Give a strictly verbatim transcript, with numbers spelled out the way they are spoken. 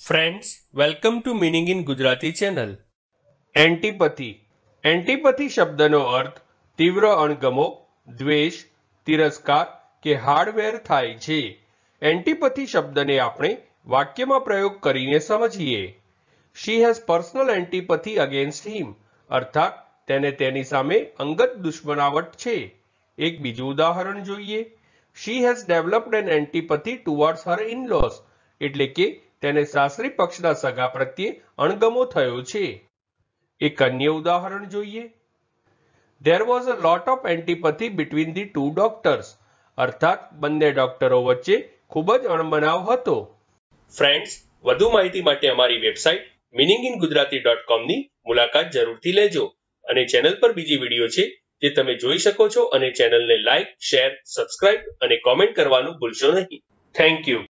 Friends, welcome to meaning in Gujarati channel. Antipathy. Antipathy શબ્દનો અર્થ તીવ્ર અણગમો, દ્વેષ, તિરસ્કાર કે હાર્ડવેર થાય છે. એન્ટીપથી શબ્દને આપણે વાક્યમાં પ્રયોગ કરીને સમજીએ. She has personal antipathy against him, અર્થાત તેને તેની સામે અંગત દુશ્મનાવટ છે. એક બીજું ઉદાહરણ જોઈએ. She has developed an antipathy towards her in-laws, એટલે કે તેને સાસરી પક્ષના સગા પ્રત્યે અણગમો થયો છે. એક અન્ય ઉદાહરણ જોઈએ. There was a lot of antipathy between the two doctors, અર્થાત બંને ડોક્ટરો વચ્ચે ખૂબ જ અણબનાવ હતો. ફ્રેન્ડ્સ, વધુ માહિતી માટે અમારી website meaning in Gujarati dot com ની મુલાકાત જરૂરથી લેજો અને ચેનલ પર બીજી વિડીયો છે જે તમે જોઈ શકો છો અને ચેનલને લાઇક, શેર, સબસ્ક્રાઇબ અને કોમેન્ટ કરવાનું ભૂલશો નહીં. Thank you.